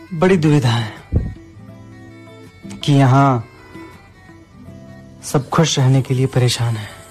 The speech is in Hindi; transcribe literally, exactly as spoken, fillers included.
बड़ी दुविधा है कि यहाँ सब खुश रहने के लिए परेशान है।